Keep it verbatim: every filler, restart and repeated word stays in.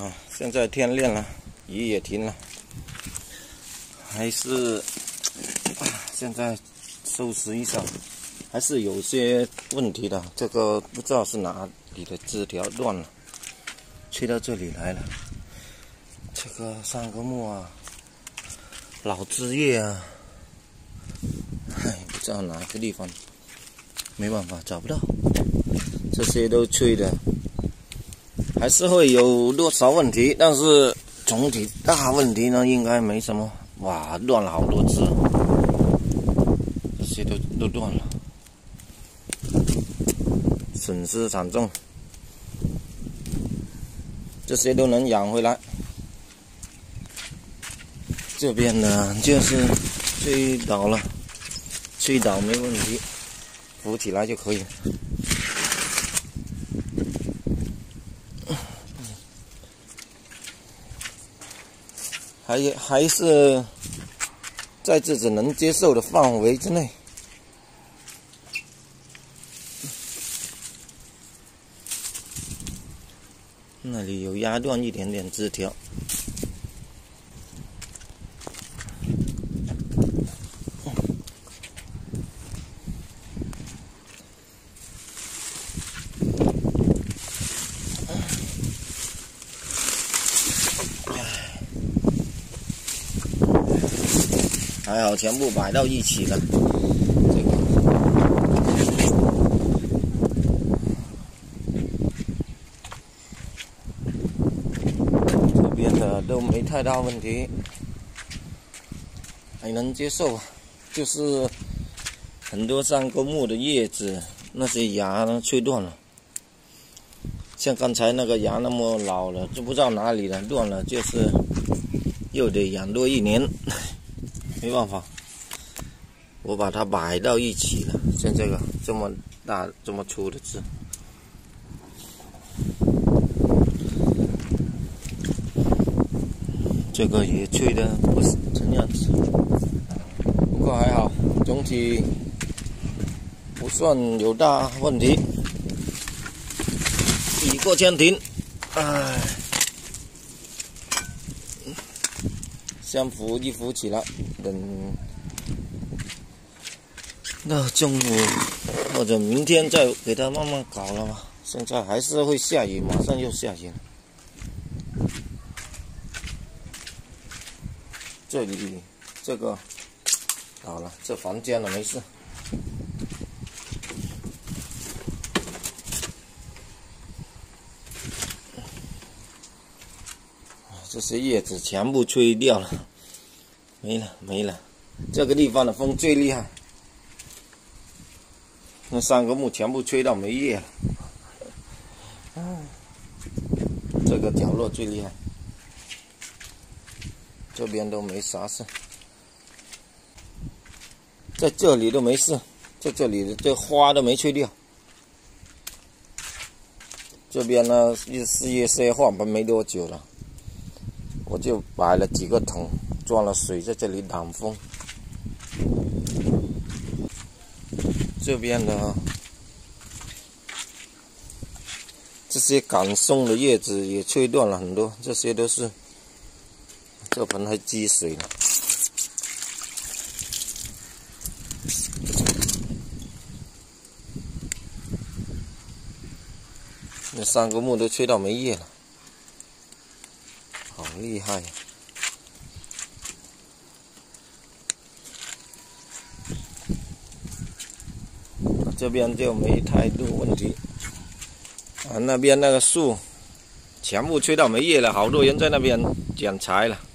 啊，现在天亮了，雨也停了，还是、啊、现在收拾一下，还是有些问题的。这个不知道是哪里的枝条断了，吹到这里来了。这个三个木啊，老枝叶啊，唉，不知道哪个地方，没办法找不到，这些都吹的。 还是会有多少问题，但是总体大问题呢，应该没什么。哇，断了好多枝，这些都都断了，损失惨重。这些都能养回来。这边呢，就是吹倒了，吹倒没问题，扶起来就可以了。 还还是在自己能接受的范围之内。那里有压断一点点枝条。还好全部摆到一起了，这个这边的都没太大问题，还能接受。就是很多三棵木的叶子那些芽呢吹断了，像刚才那个芽那么老了，就不知道哪里了断了，就是又得养多一年。 没办法，我把它摆到一起了。像这个这么大、这么粗的枝，这个也吹的不是这样子，不过还好，总体不算有大问题。雨过天晴，唉，先扶一扶起来。 等到中午或者明天再给它慢慢搞了吧。现在还是会下雨，马上又下雨了。这里这个好了，这房间了没事。这些叶子全部吹掉了。 没了没了，这个地方的风最厉害，那三个木全部吹到没叶了。这个角落最厉害，这边都没啥事，在这里都没事，在这里的这花都没吹掉。这边呢，四月四月换盆没多久了，我就摆了几个桶。 装了水在这里挡风，这边的这些杆松的叶子也吹断了很多，这些都是这盆还积水了。那三个木都吹到没叶了，好厉害呀！ 这边就没太多问题，啊，那边那个树全部吹到没叶了，好多人在那边捡柴了。